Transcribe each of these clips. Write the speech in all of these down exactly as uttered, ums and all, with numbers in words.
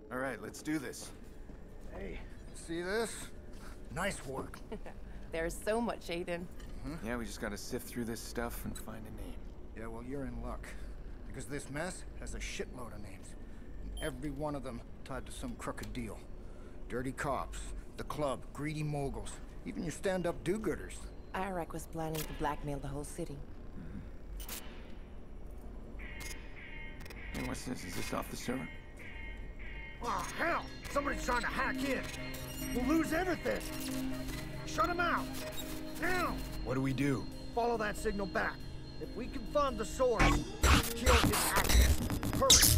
All right, let's do this. Hey, see this? Nice work. There's so much, Aiden. Huh? Yeah, we just gotta sift through this stuff and find a name. Yeah, well, you're in luck. Because this mess has a shitload of names. And every one of them tied to some crooked deal. Dirty cops, the club, greedy moguls, even your stand-up do-gooders. Iraq was planning to blackmail the whole city. Hey, what's this? Is this off the server? Oh, hell! Somebody's trying to hack in. We'll lose everything. Shut him out. Now! What do we do? Follow that signal back. If we can find the source, kill his access. Hurry!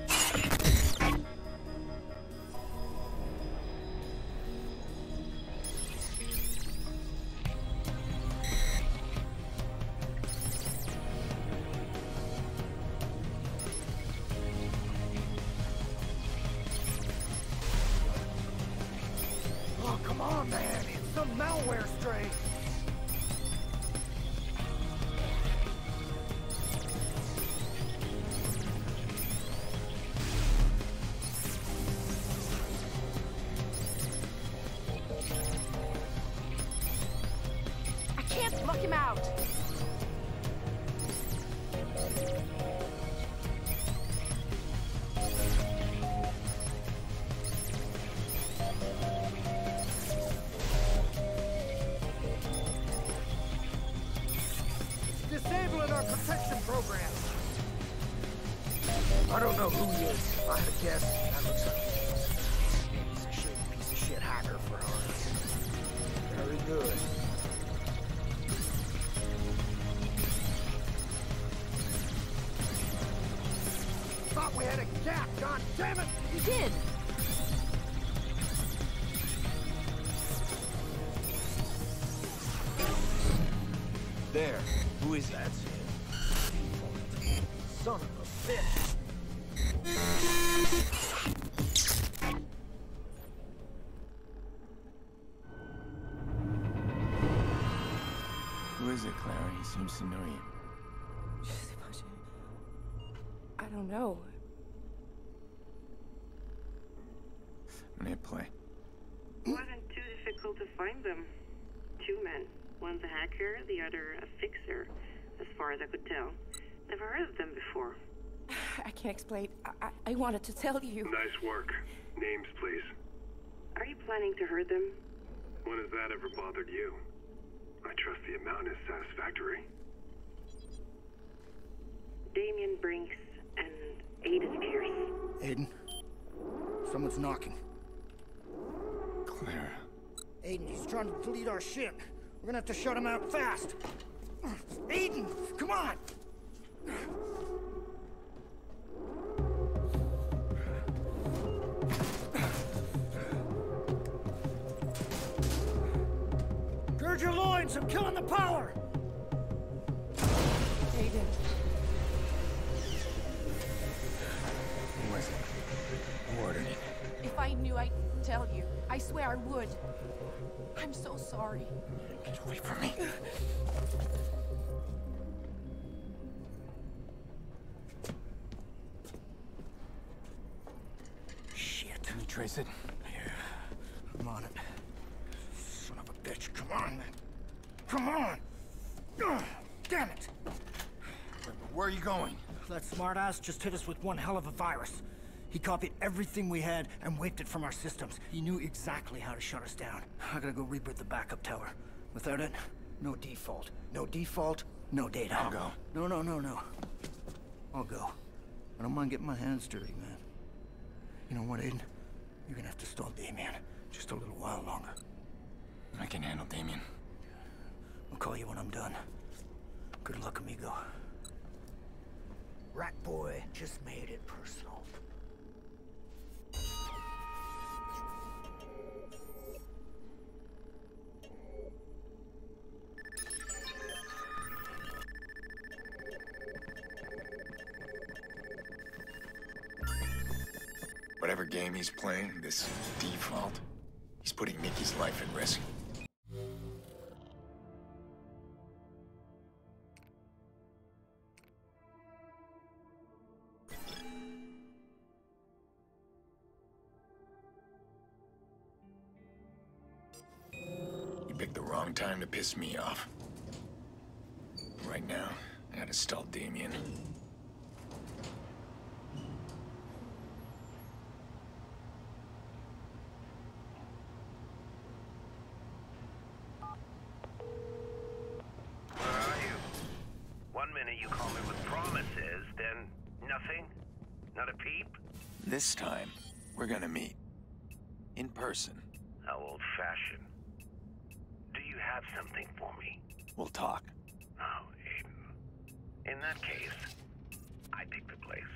Oh, come on, man. It's some malware stray. I can't block him out. Disabling our protection program. I don't know who he is. If I had a guess, that looks like he's a shady piece of shit hacker for us. Very good. Thought we had a gap, god damn it! You did. There. Who is that? Son of a bitch! Who is it, Clara? He seems to know you. I don't know. I'm gonna hit play. It wasn't too difficult to find them. Two men. One's a hacker, the other a fixer, as far as I could tell. Never heard of them before. I can't explain. I, I, I wanted to tell you. Nice work. Names, please. Are you planning to hurt them? When has that ever bothered you? I trust the amount is satisfactory. Damien Brinks and Aiden Pierce. Aiden, someone's knocking. Clara. Aiden, he's trying to delete our ship. We're gonna have to shut him out fast. Aiden, come on! Gird your loins, I'm killing the power! Aiden. Who was it? Who ordered it? If I knew, I'd tell you. I swear I would. I'm so sorry. Get away from me. Shit. Can you trace it? Yeah, I'm on it. Son of a bitch, come on, man. Come on! Ugh, damn it! Where are you going? That smartass just hit us with one hell of a virus. He copied everything we had and wiped it from our systems. He knew exactly how to shut us down. I gotta go reboot the backup tower. Without it, no default. No default, no data. I'll go. No, no, no, no. I'll go. I don't mind getting my hands dirty, man. You know what, Aiden? You're gonna have to stall Damien just a little while longer. I can handle Damien. I'll call you when I'm done. Good luck, amigo. Rat boy just made it personal. Whatever game he's playing, this default, he's putting Nikki's life at risk. picked the wrong time to piss me off. Right now, I gotta stall Damien. Where are you? One minute you call me with promises, then nothing? Not a peep? This time, we're gonna meet. In person. How old-fashioned. Do you have something for me? We'll talk. Oh, Aiden. In that case, I pick the place.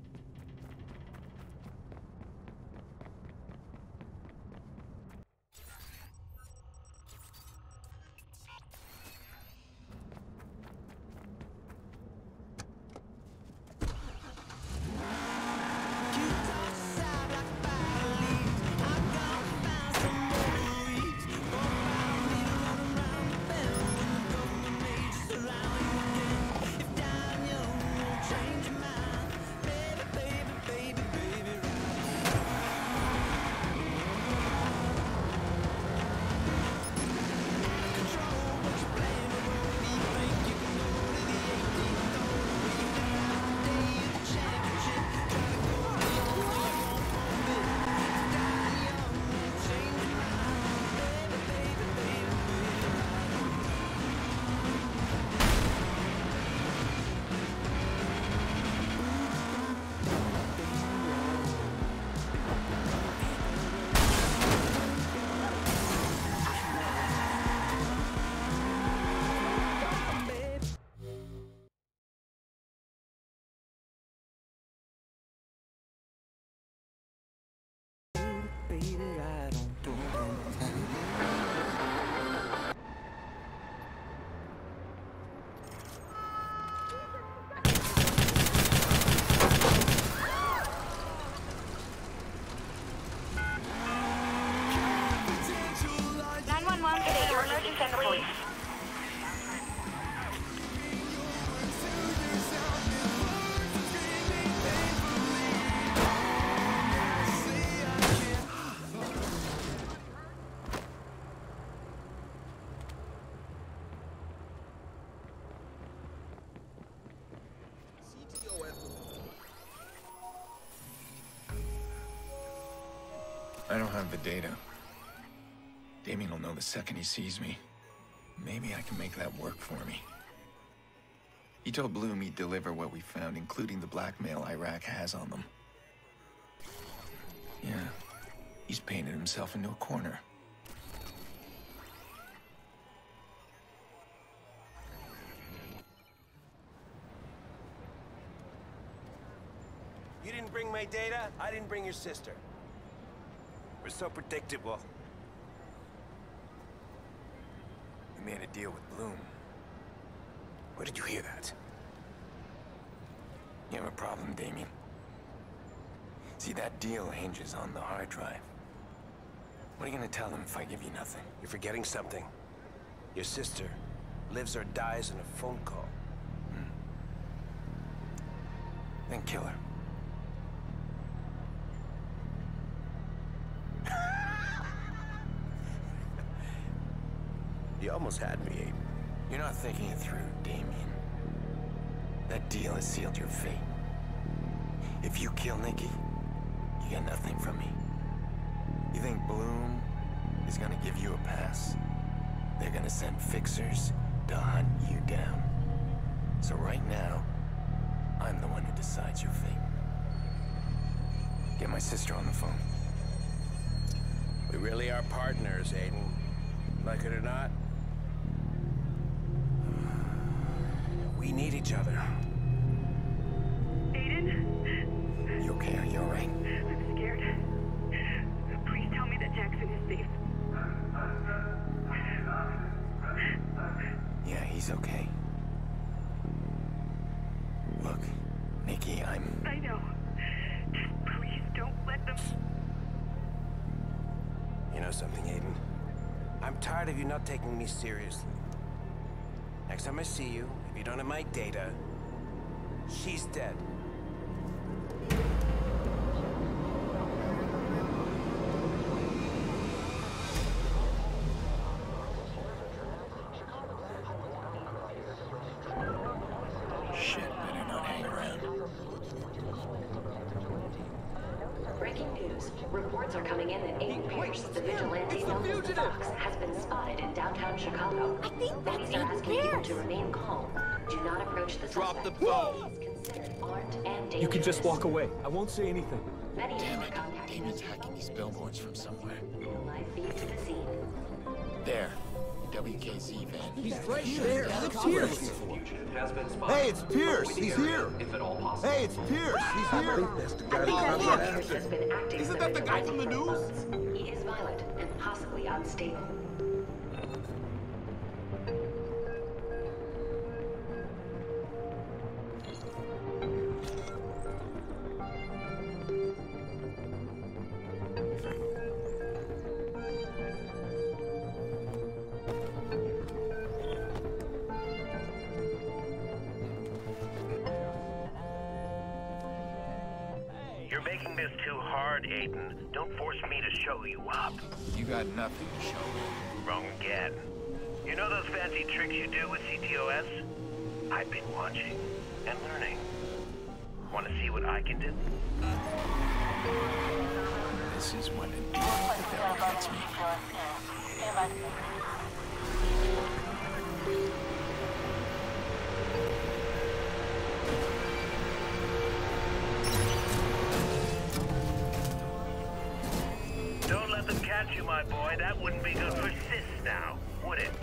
I don't have the data. Damien will know the second he sees me. Maybe I can make that work for me. He told Bloom he'd deliver what we found, including the blackmail Iraq has on them. Yeah, he's painted himself into a corner. You didn't bring my data, I didn't bring your sister. We're so predictable. We made a deal with Bloom. Where did you hear that? You have a problem, Damien. See, that deal hinges on the hard drive. What are you gonna tell them if I give you nothing? You're forgetting something. Your sister lives or dies in a phone call. Hmm. Then kill her. You almost had me, Abe. You're not thinking it through, Damien. That deal has sealed your fate. If you kill Nikki, you get nothing from me. You think Bloom is gonna give you a pass? They're gonna send fixers to hunt you down. So right now, I'm the one who decides your fate. Get my sister on the phone. We really are partners, Aiden. Like it or not. We need each other. Aiden? You okay? Are you alright? I'm scared. Please tell me that Jackson is safe. Yeah, he's okay. Look, Nikki, I'm... I know. Just please don't let them... You know something, Aiden? I'm tired of you not taking me seriously. Next time I see you, if you don't have my data, she's dead. news. Reports are coming in that Aiden Pierce, the vigilante known as the Fox, has been spotted in downtown Chicago. I think that's Police are Aiden asking people Pierce. to remain calm. Do not approach the Drop suspect. the phone. He is considered armed and dangerous. You can just walk away. I won't say anything. Many Damn were it. contacting Damon's us. hacking these billboards from somewhere. Live feed to the scene. There. W K Z van. He's right there. That's Pierce. Hey, it's Pierce. He's here. Hey, it's Pierce. He's here. Pierce has been acting Isn't as that the guy vigilante from the for news? months. He is violent and possibly unstable. You're making this too hard, Aiden. Don't force me to show you up. You got nothing to show me. Wrong again. You know those fancy tricks you do with C T O S? I've been watching and learning. Want to see what I can do? This is when the devil gets me. Don't let them catch you, my boy. That wouldn't be good for Sis now, would it?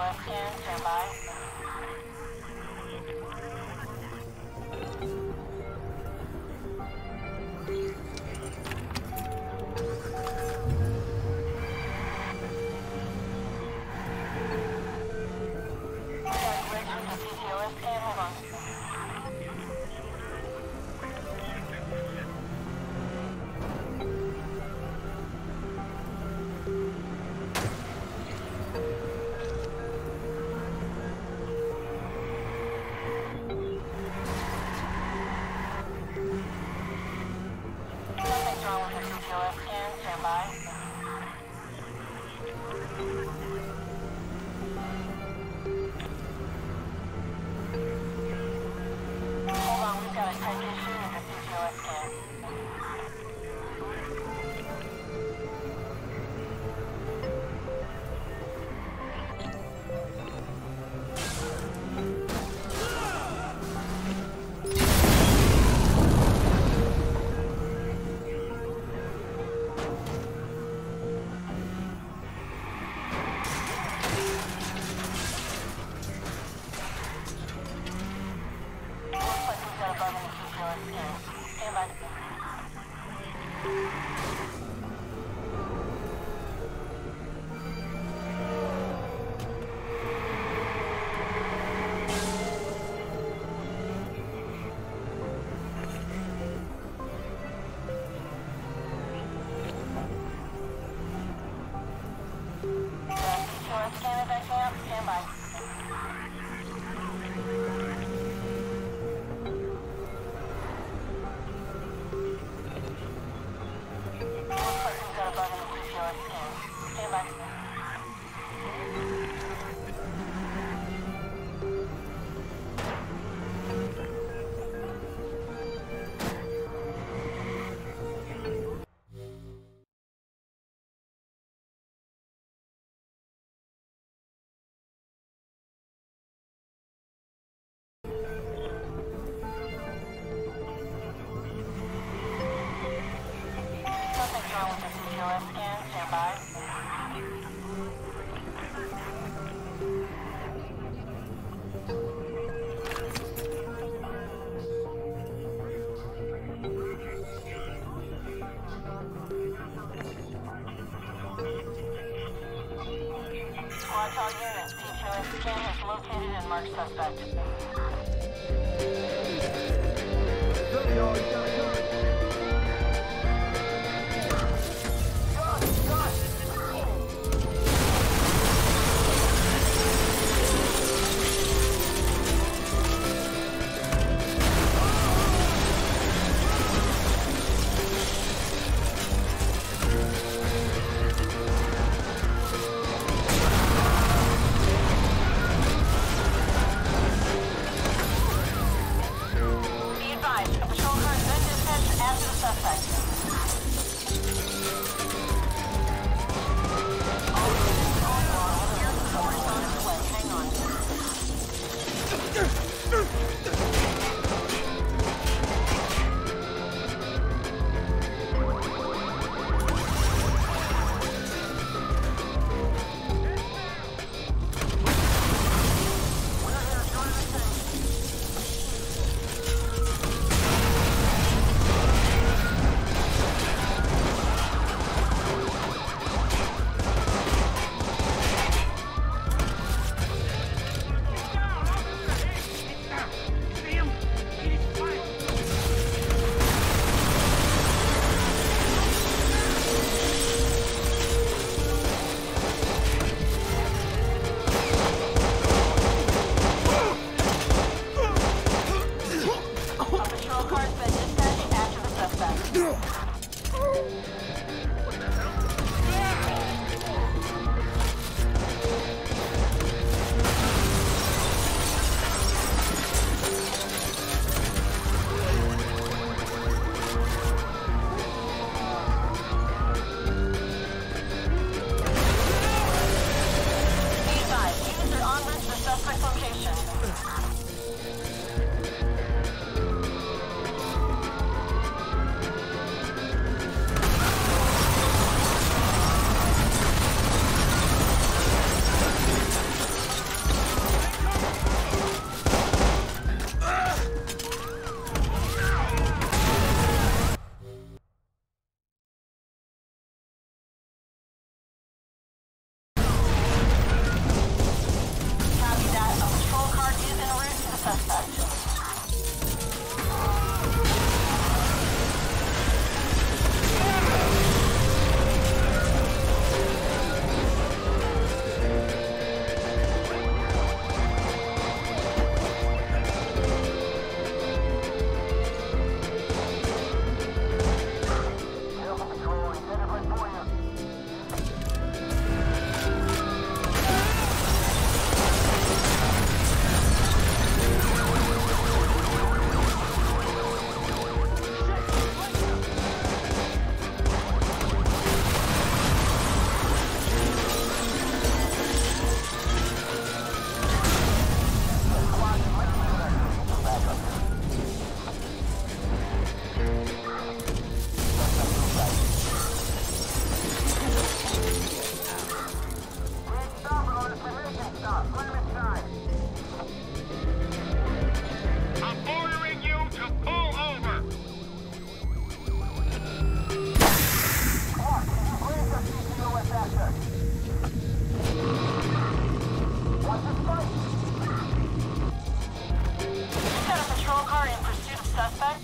S scan, stand by. Watch all units. C T O S scan has located and marked suspect. Be advised, a patrol car has been dispatched Got a patrol car in pursuit of suspect.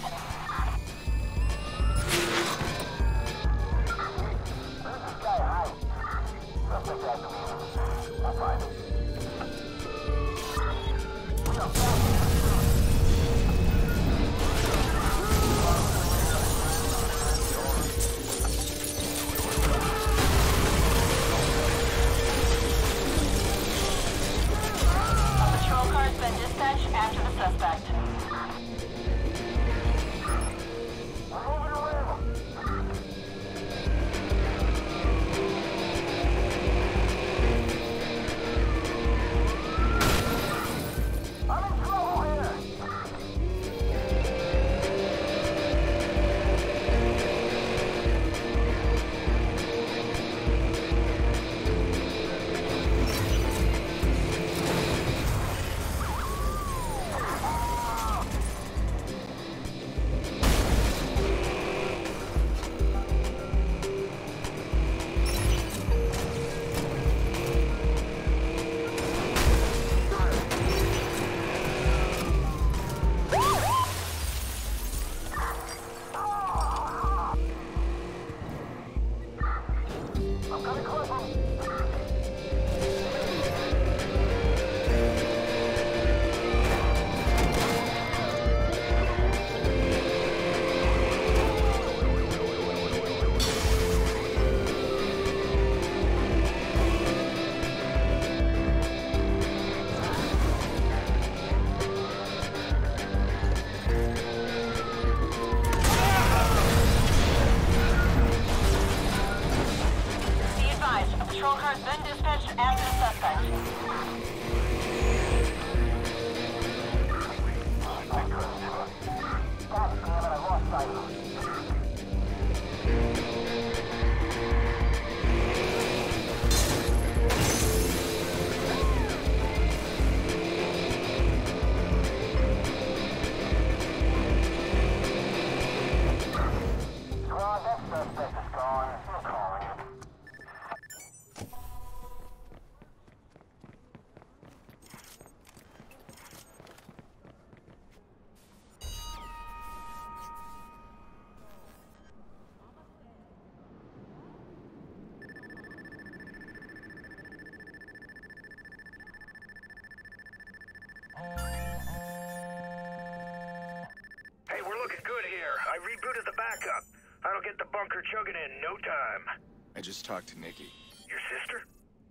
Hey, we're looking good here. I rebooted the backup. That'll get the bunker chugging in no time. I just talked to Nikki. Your sister?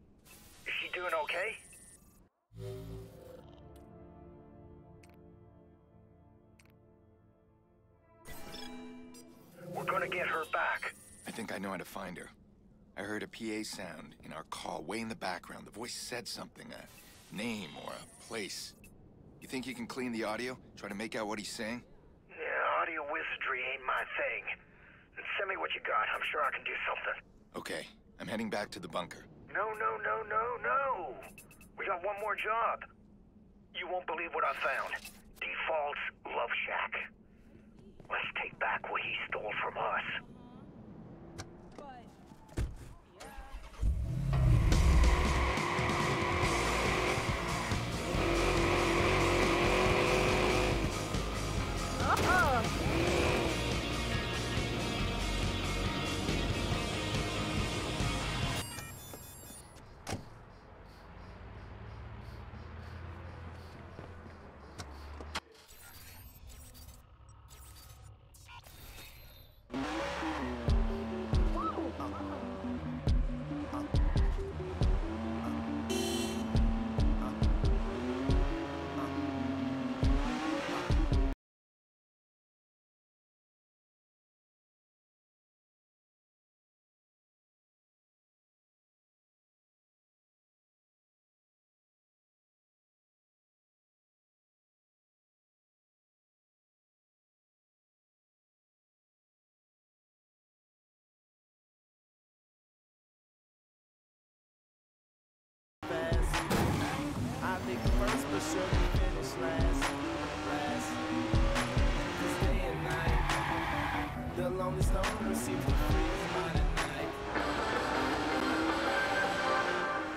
Is she doing okay? We're gonna get her back. I think I know how to find her. I heard a P A sound in our call way in the background. The voice said something, a name or a place. You think you can clean the audio? Try to make out what he's saying? Yeah, audio wizardry ain't my thing. Send me what you got. I'm sure I can do something. Okay, I'm heading back to the bunker. No, no, no, no, no. We got one more job. You won't believe what I found. Default's Love Shack. Let's take back what he stole from us. Sure we finish last, last. This day and night, the longest owner seems to freeze mine at night.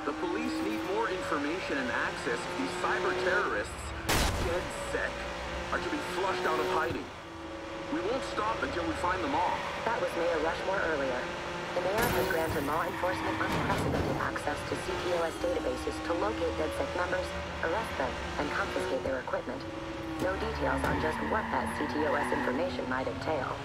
The police need more information and access if these cyber terrorists, dead set, are to be flushed out of hiding. We won't stop until we find them all. That was Mayor Rushmore earlier. The mayor has granted law enforcement unprecedented access to C T O S databases to locate DedSec members, arrest them, and confiscate their equipment. No details on just what that C T O S information might entail.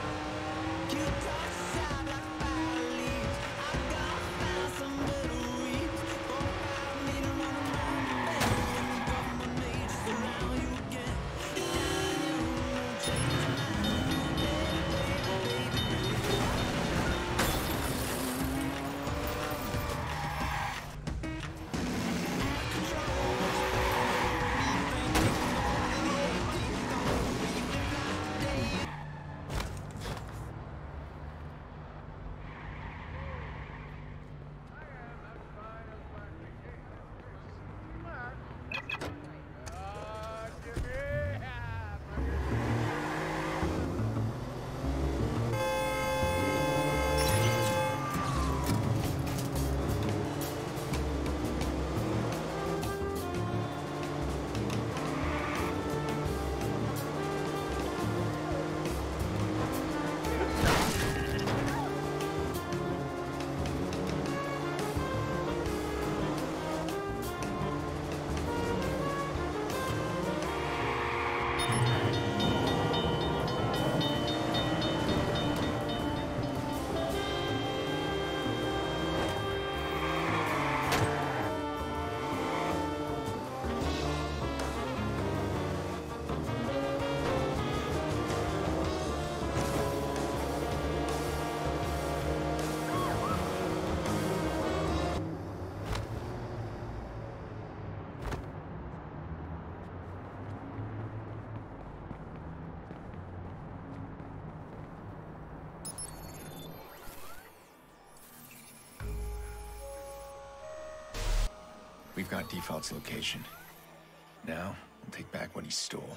We've got Default's location. Now, we'll take back what he stole.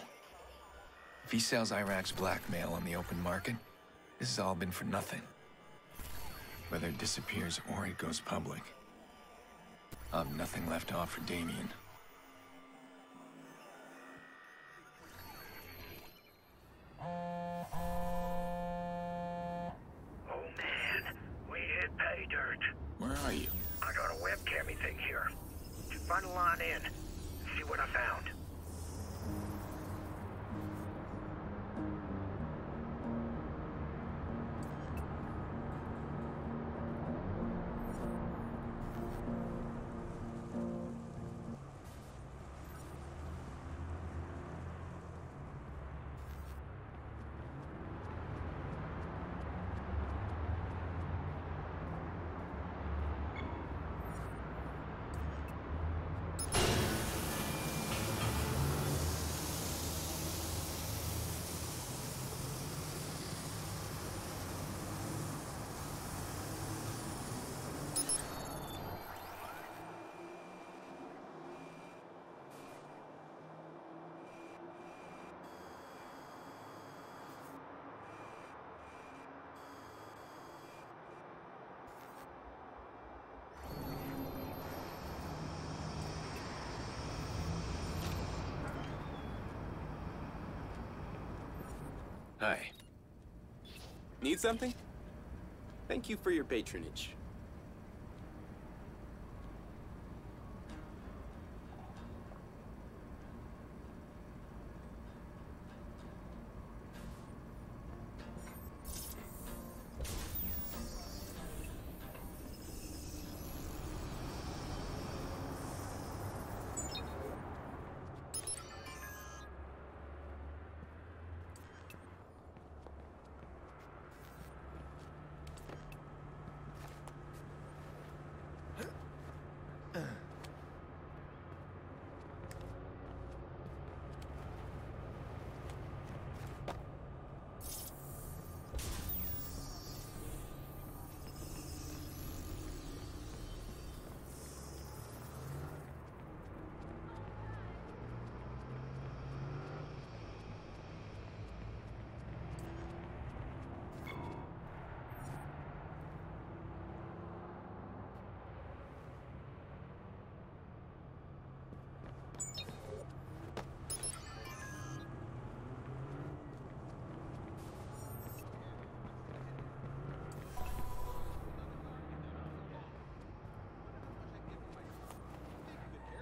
If he sells Iraq's blackmail on the open market, this has all been for nothing. Whether it disappears or it goes public, I'll have nothing left to offer Damien. Oh man, we hit pay dirt. Where are you? I got a webcammy thing here. Just find a line in and see what I found. Hi. Need something? Thank you for your patronage.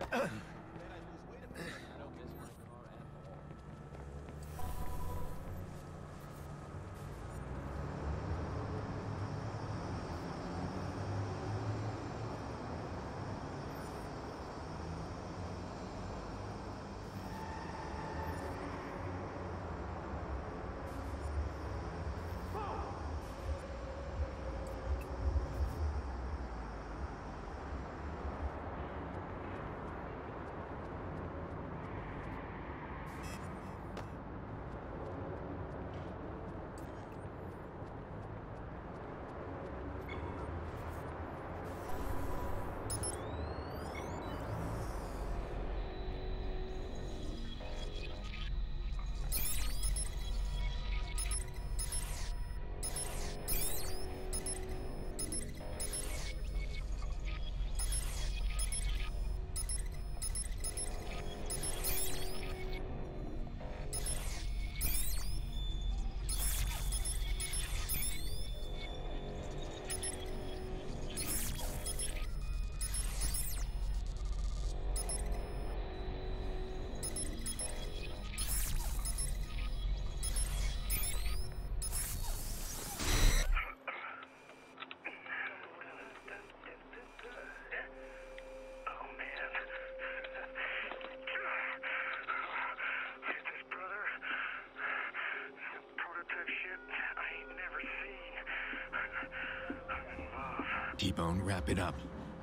T-Bone, wrap it up.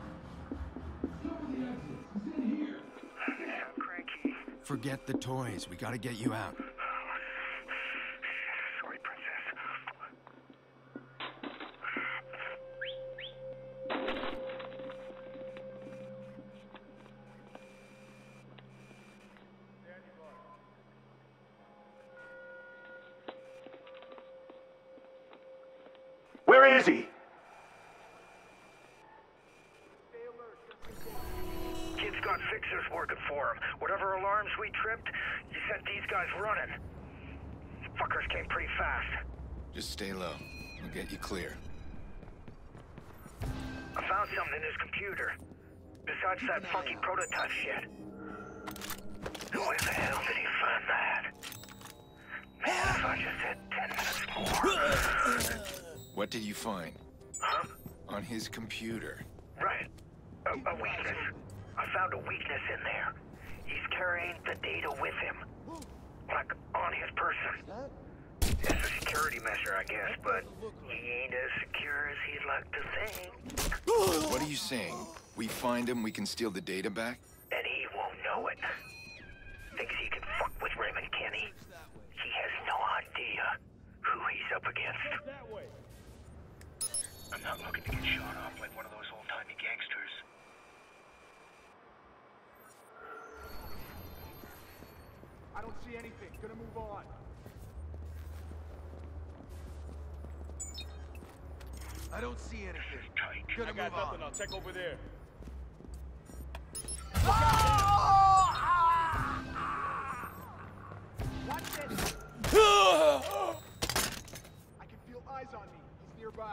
Forget the toys. We gotta get you out. Sorry, Princess. Where is he? Kid's got fixers working for him. Whatever alarms we tripped, he sent these guys running. Fuckers came pretty fast. Just stay low. We'll get you clear. I found something in his computer. Besides that funky prototype shit. Where the hell did he find that? Man, if I just had ten minutes more. What did you find? Huh? On his computer. Right. A, a weakness. I found a weakness in there. He's carrying the data with him. Like, on his person. It's a security measure, I guess, but he ain't as secure as he'd like to think. What are you saying? We find him, we can steal the data back? And he won't know it. Thinks he can fuck with Raymond Kenny. He has no idea who he's up against. I'm not looking to get shot off like one of those old-timey gangsters. I don't see anything. Gonna move on. I don't see anything. Gonna I got move nothing. on. I'll check over there. Watch this. I can feel eyes on me. He's nearby.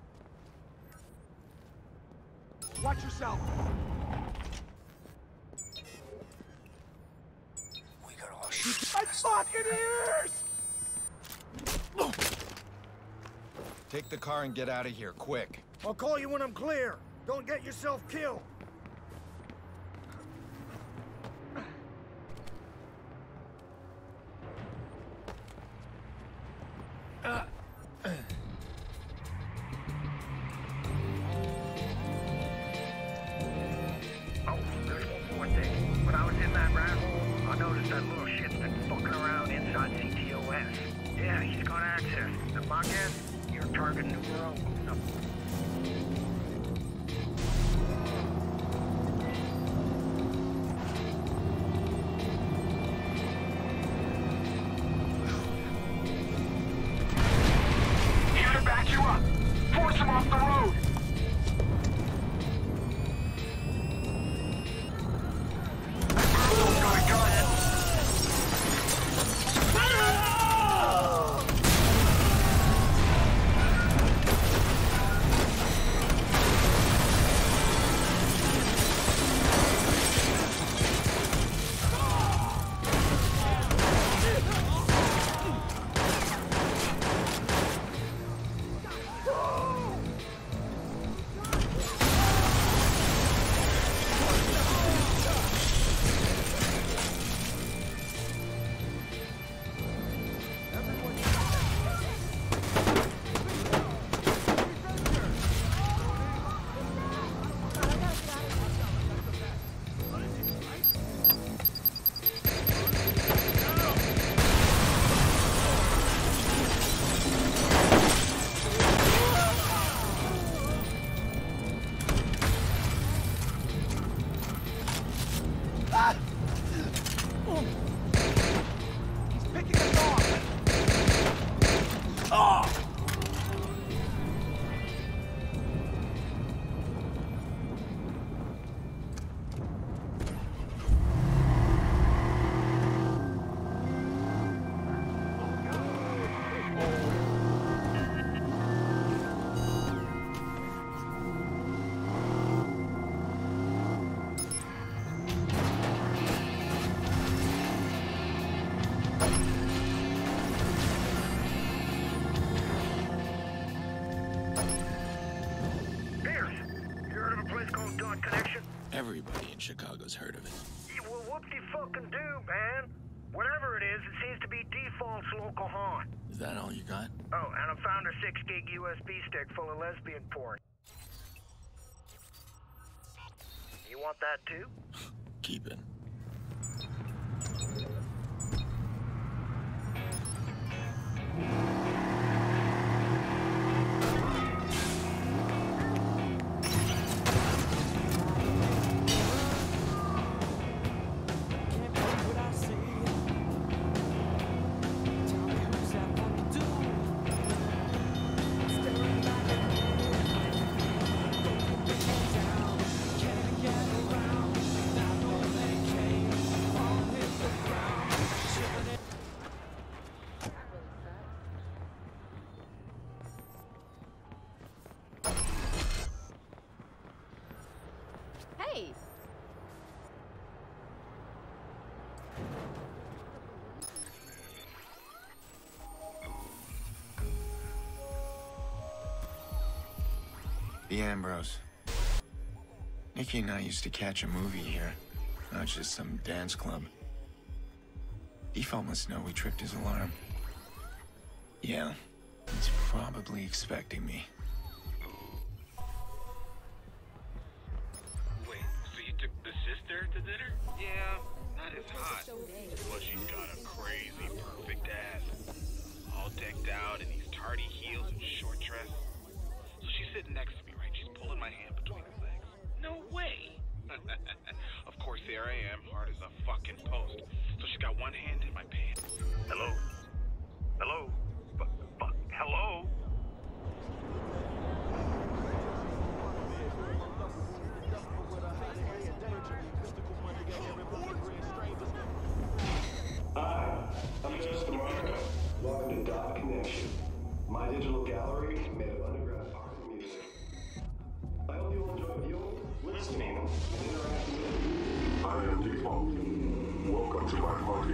Watch yourself. We got all shoot. My fucking ears! Take the car and get out of here, quick. I'll call you when I'm clear. Don't get yourself killed. Uh. Oh, there's one more thing. When I was in that rat hole, I noticed that little shit's been fucking around inside C T O S. Yeah, he's got access. And my guess, you're target numero uno. Here to back you up. Force him off the road. place called Dot Connection? Everybody in Chicago's heard of it. Yeah, well, whoop-de-fucking-do, man. Whatever it is, it seems to be default's local haunt. Is that all you got? Oh, and I found a six gig U S B stick full of lesbian porn. You want that too? Keep it. Hey! The Ambrose. Nikki and I used to catch a movie here, not just some dance club. Default must know we tripped his alarm. Yeah, he's probably expecting me. Wait, so you took the sister to dinner? Yeah, not as hot. But she's got a crazy perfect ass. All decked out in these tardy heels and short dress. So she's sitting next to me, right? She's pulling my hand between her legs. No way! Of course, there I am, hard as a fucking post. So she's got one hand in my pants. Hello? Hello? But, but, hello? Hi, I'm Joseph DeMarco. Welcome to Dot Connection, my digital gallery made of underground art and music. I hope you will enjoy viewing, listening, and interacting with me. I am Default. Welcome to my party.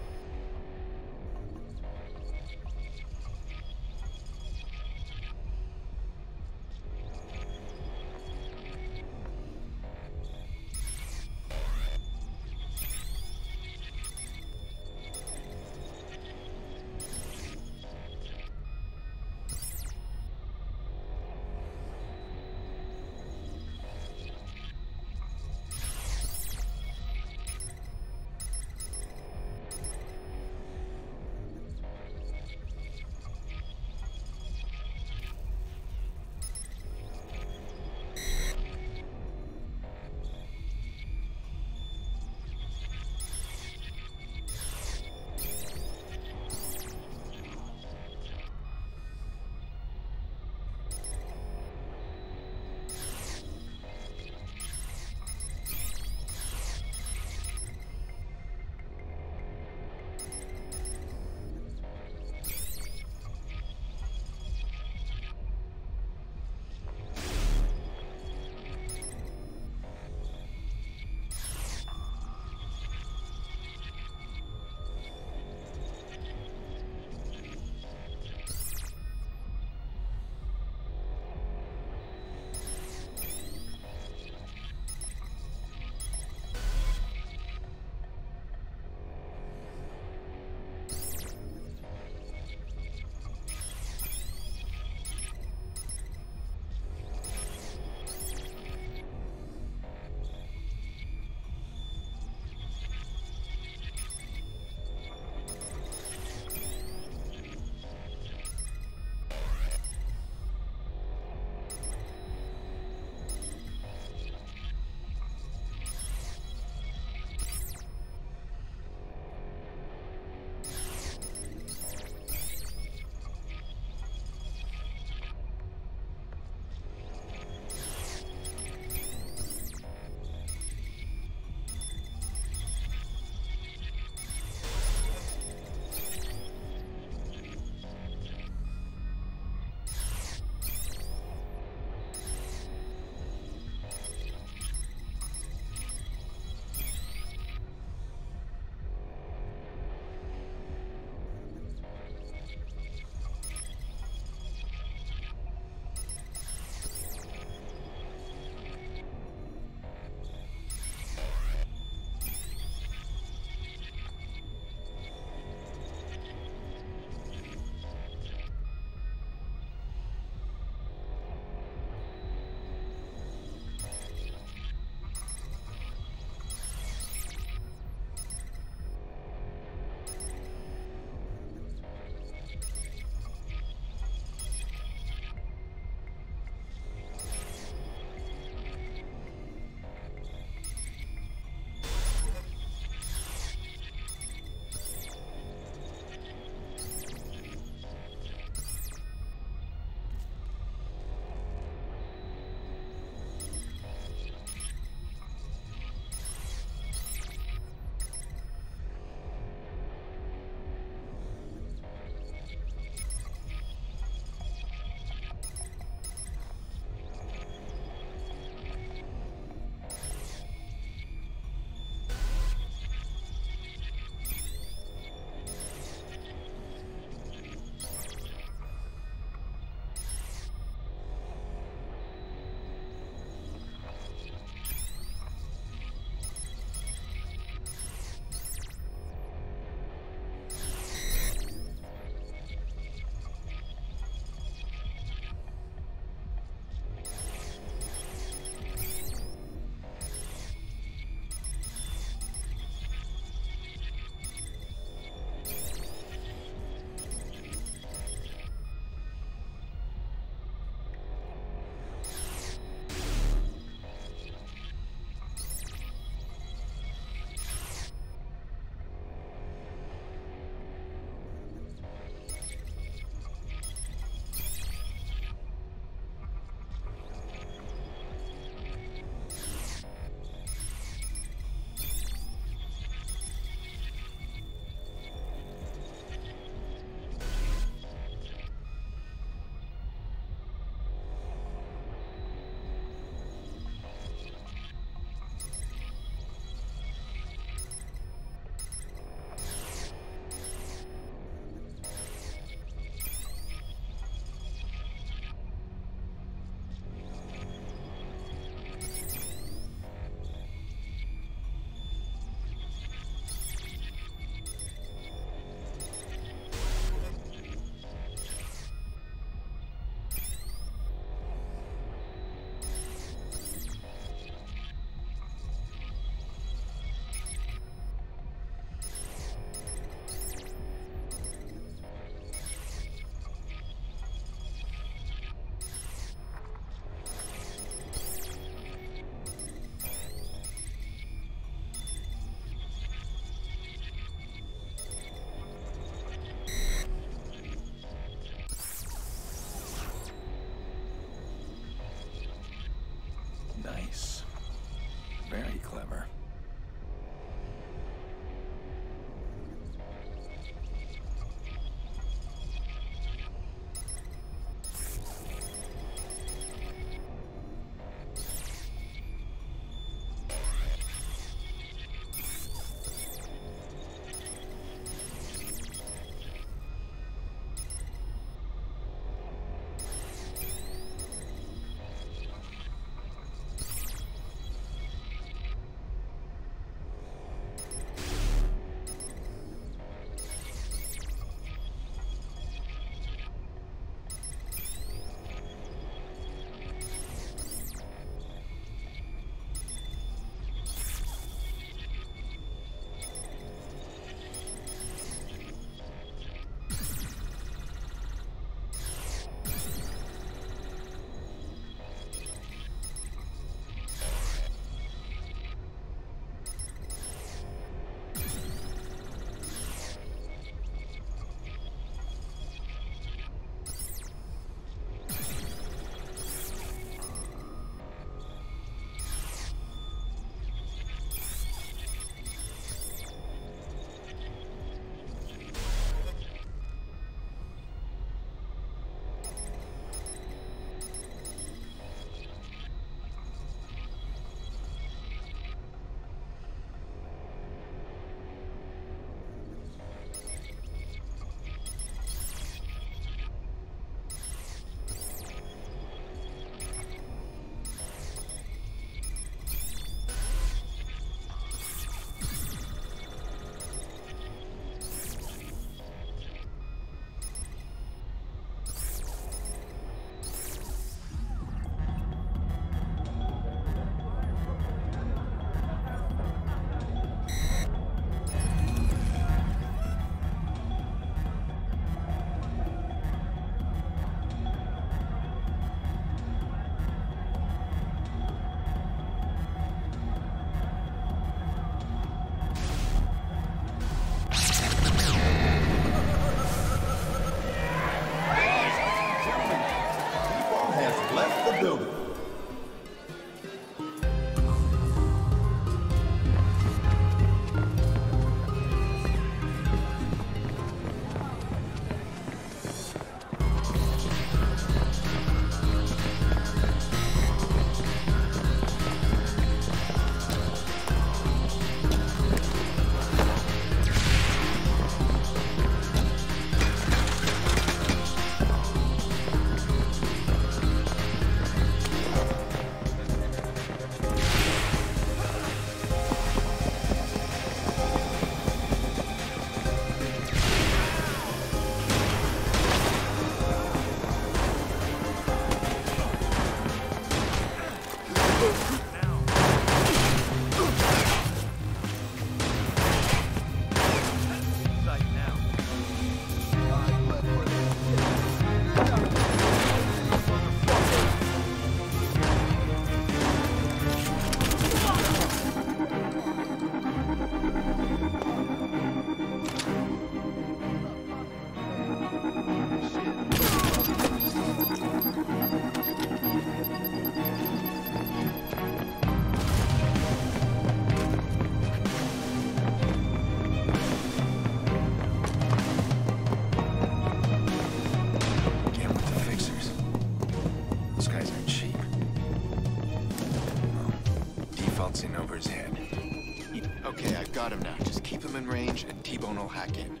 bullets in over his head. He... Okay, I've got him now. Just keep him in range and T-Bone will hack in.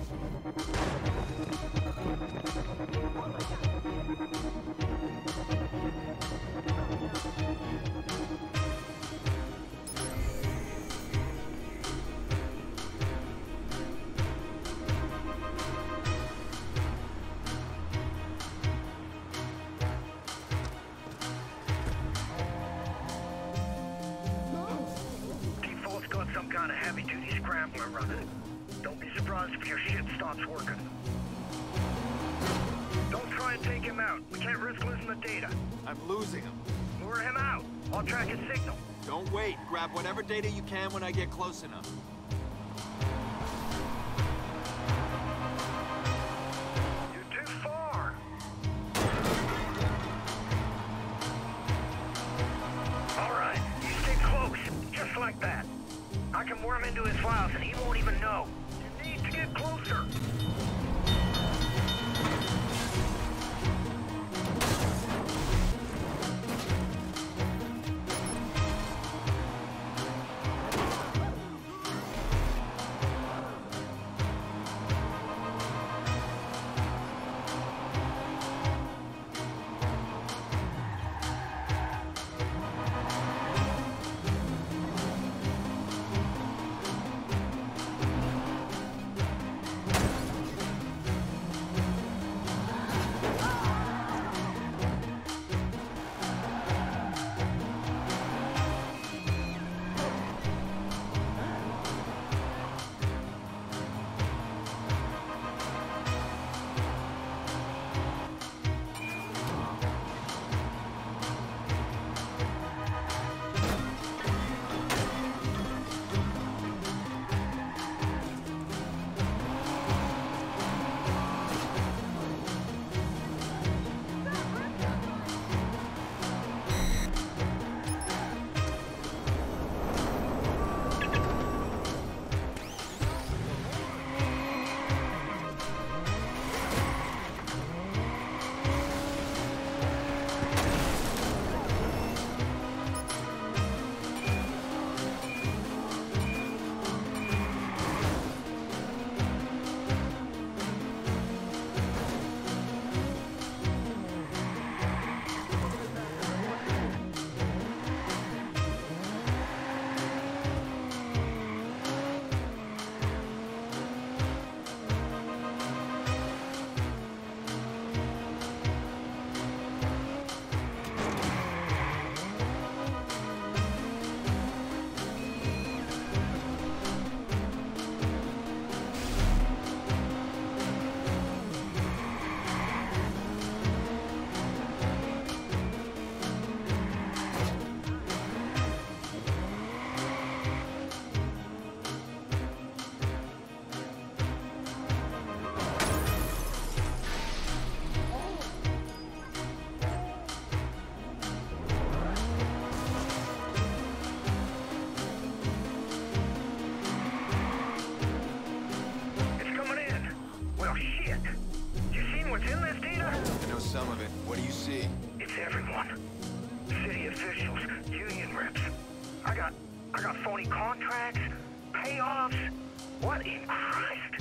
Some kind of heavy-duty scrambler running. Don't be surprised if your shit stops working. Don't try and take him out. We can't risk losing the data. I'm losing him. Lure him out. I'll track his signal. Don't wait. Grab whatever data you can when I get close enough. You're too far. All right, you stay close, just like that. I can worm into his files and he won't even know. You need to get closer. Some of it. What do you see? It's everyone. City officials, union reps. I got, I got phony contracts, payoffs. What in Christ?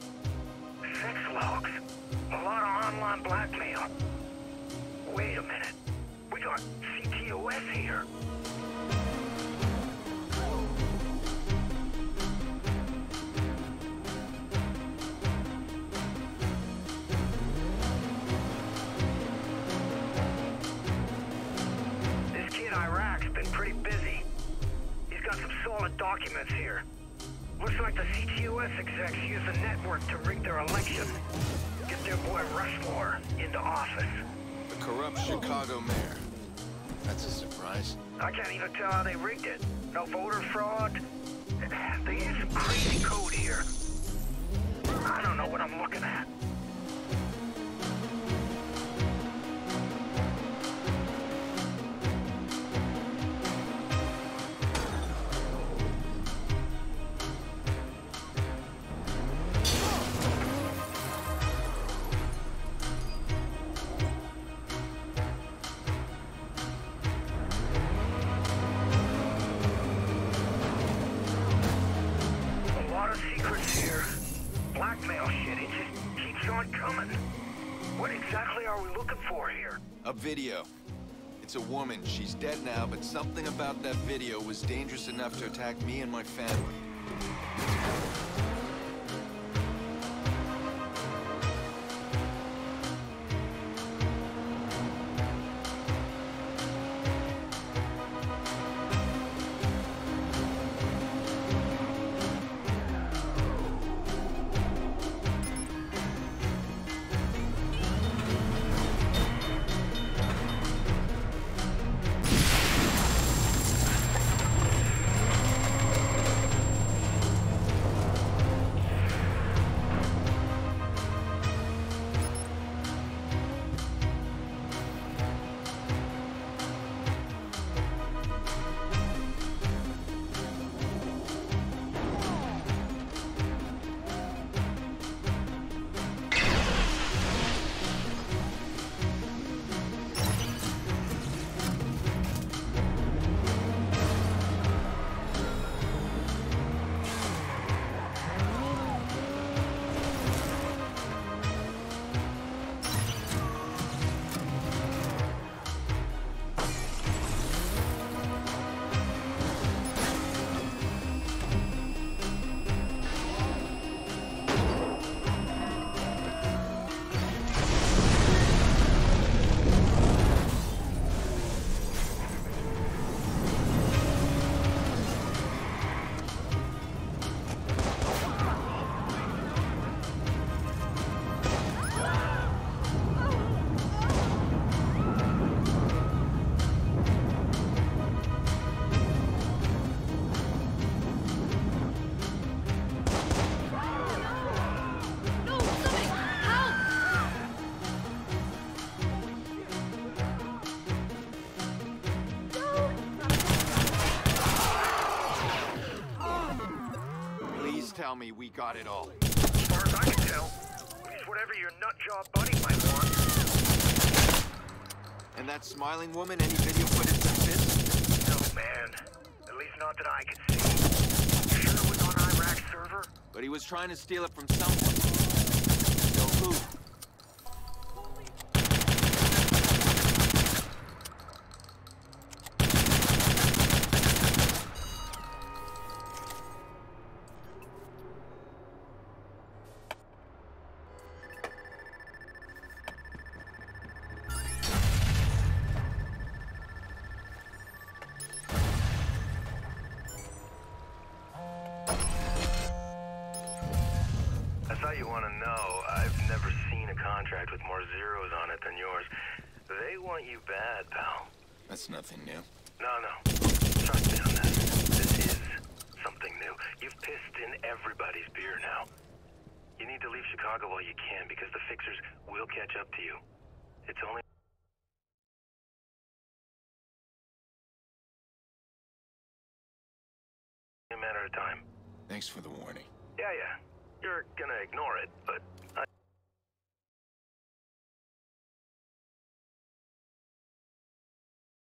Sex logs. A lot of online blackmail. Wait a minute. We got C T O S here. Pretty busy. He's got some solid documents here. Looks like the C T O S execs use the network to rig their election. Get their boy Rushmore into office. The corrupt Chicago mayor. That's a surprise. I can't even tell how they rigged it. No voter fraud. They use some crazy code here. I don't know what I'm looking at. looking for here? A video. It's a woman. She's dead now, but something about that video was dangerous enough to attack me and my family. Tell me we got it all. As far as I can tell, at least whatever your nutjob buddy might want. And that smiling woman, any video footage that fits? No, man. At least not that I could see. You sure it was on Iraq's server? But he was trying to steal it from someone. So who? I thought you want to know, I've never seen a contract with more zeros on it than yours. They want you bad, pal. That's nothing new. No, no. Trust me on this. This is something new. You've pissed in everybody's beer now. You need to leave Chicago while you can, because the fixers will catch up to you. It's only a matter of time. Thanks for the warning. Yeah, yeah. You're gonna ignore it, but I...